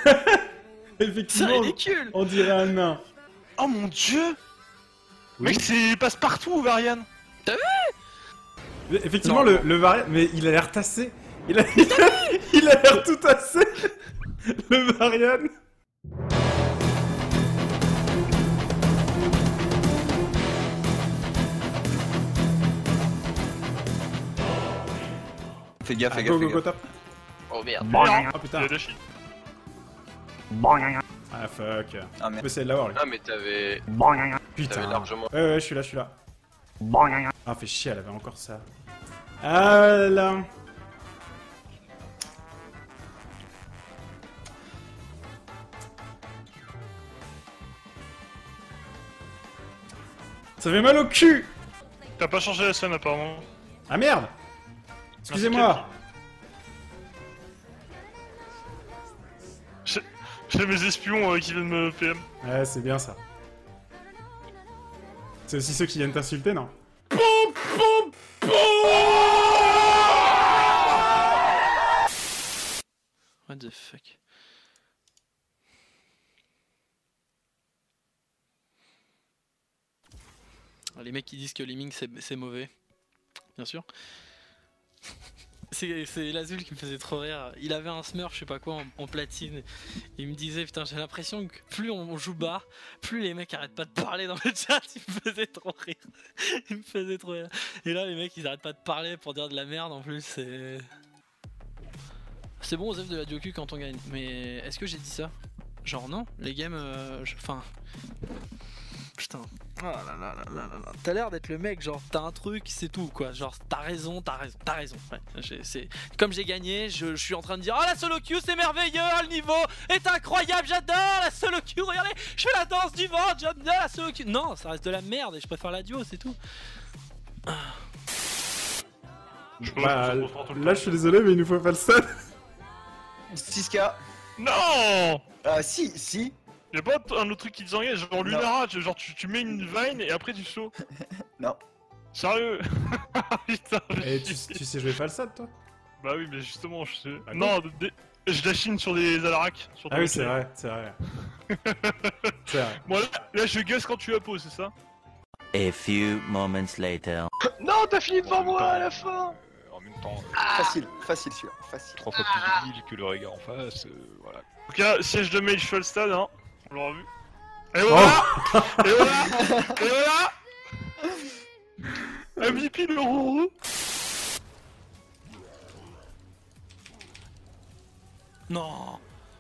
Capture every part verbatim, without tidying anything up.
Effectivement, c'est ridicule. on dirait un nain. Oh mon dieu. Oui. Mec, c'est passe partout, Varian. T'as vu? Effectivement, Non, le, non. le Varian, mais il a l'air tassé. Il a il a il a l'air tout tassé. Le Varian. Fais gaffe, Ah, fais go, gaffe, go, fais go, gaffe. top. Oh merde. Oh putain. Il a lâché. Ah fuck. Ah On peut merde. essayer de l'avoir lui. Ah mais t'avais... Putain. T'avais largement... Ouais, ouais, je suis là, je suis là. Ah, fait chier, elle avait encore ça. Ah là. Ça fait mal au cul. T'as pas changé la scène apparemment. Ah merde. Excusez-moi. J'ai j'ai mes espions euh, qui viennent me P M. Ouais, c'est bien ça. C'est aussi ceux qui viennent t'insulter, non? What the fuck. Les mecs qui disent que Liming c'est mauvais, bien sûr. C'est l'Azul qui me faisait trop rire. Il avait un smurf, je sais pas quoi, en, en platine. Il me disait, putain, j'ai l'impression que plus on joue bas, plus les mecs arrêtent pas de parler dans le chat. Il me faisait trop rire. Il me faisait trop rire. Et là, les mecs, ils arrêtent pas de parler pour dire de la merde en plus. C'est. C'est bon aux œufs de la Dioku quand on gagne. Mais est-ce que j'ai dit ça? Genre, non, les games. Enfin. Euh, Putain. Oh là là là là là là. T'as l'air d'être le mec, genre t'as un truc, c'est tout quoi. Genre t'as raison, t'as raison, t'as raison. Ouais, c'est comme j'ai gagné, je, je suis en train de dire oh la solo queue c'est merveilleux, le niveau est incroyable, j'adore la solo queue. Regardez, je fais la danse du vent, j'adore la solo queue. Non, ça reste de la merde et je préfère la duo, c'est tout. Ah. Bah, là je suis désolé mais il nous faut pas le stade. six K. Non. Ah si, si. Y'a pas un autre truc qui t'engage, genre Lunara, genre tu, tu mets une vine et après tu sautes. Non. Sérieux. Putain, et tu, tu sais jouer falsade toi? Bah oui mais justement je sais. Ah, non, des, je la chine sur des alaracs. Sur ah oui c'est vrai, c'est vrai. C'est vrai. Bon là, là je guess quand tu la poses, c'est ça? A few moments later. Non, t'as fini devant En moi même à temps, la fin. euh, En même temps, euh, Facile, facile celui-là, facile. trois fois plus de heal que le regard en face, euh, voilà. En tout cas, siège de mage full stade, hein. On l'aura vu. Et voilà. Oh. Et voilà. Et voilà. M V P le roux. Non.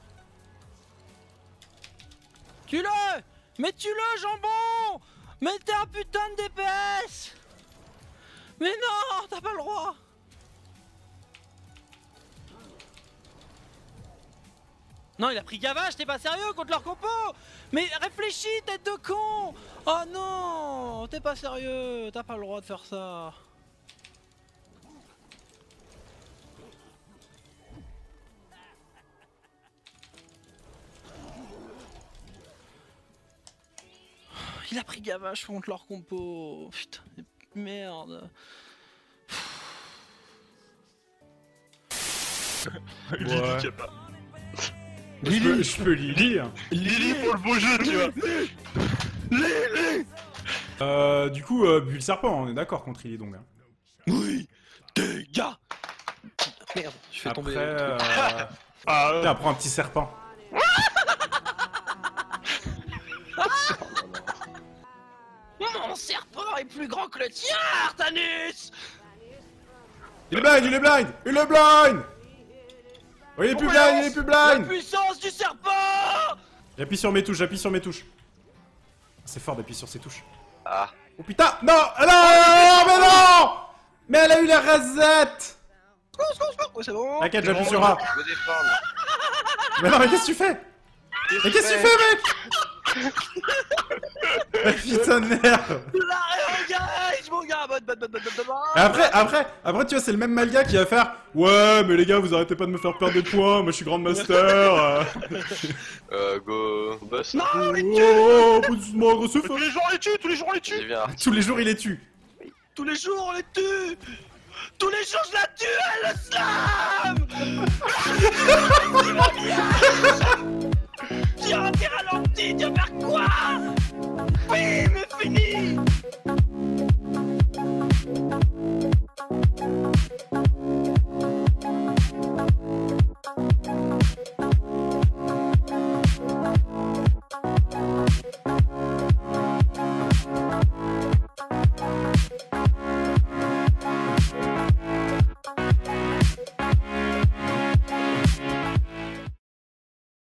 Tue-le. Mais tue-le, jambon. Mais t'es un putain de D P S. Mais non, t'as pas le droit. Non, il a pris gavage, t'es pas sérieux contre leur compo. Mais réfléchis, tête de con. Oh non, t'es pas sérieux, t'as pas le droit de faire ça. Il a pris gavage contre leur compo. Putain, merde. Lily Ouais. qui a pas. Je peux, je peux l'y lire. Lily pour le beau jeu, tu vois. Lily. Euh, du coup, euh, Bulle Serpent, on est d'accord contre Illidong. Hein. Oui, dégâts. Merde, je fais Après, tomber. euh... Ah, euh... Tiens, prends un petit serpent. Mon serpent est plus grand que le tien, Artanus. Il est blind, il est blind, il est blind. Oh, il est plus blind, il est plus La blind. puissance du serpent. J'appuie sur mes touches, j'appuie sur mes touches. C'est fort d'appuyer sur ses touches. Ah. Oh putain, non, ah non, mais non. Mais elle a eu la rasette. Oh, c'est bon. T'inquiète, j'appuie sur A. Je veux défendre. Mais non, mais qu'est-ce que tu fais? Mais qu'est-ce que tu fais, mec? Mais putain de merde. La réengage, mon gars. Bonne, bonne, bonne, bonne, bonne, bonne. Et après, après, après, tu vois, c'est le même Malga qui va faire ouais, mais les gars, vous arrêtez pas de me faire perdre des points, moi je suis Grandmaster. euh... Euh, go... Boss. Non, on les tue. Oh, moi, gros souffle. Tous les jours on les tue, tous les jours on les J'ai tue. bien. Tous les jours, il les tue. Tous les jours on les tue. Tous les jours je la tue, elle le slam.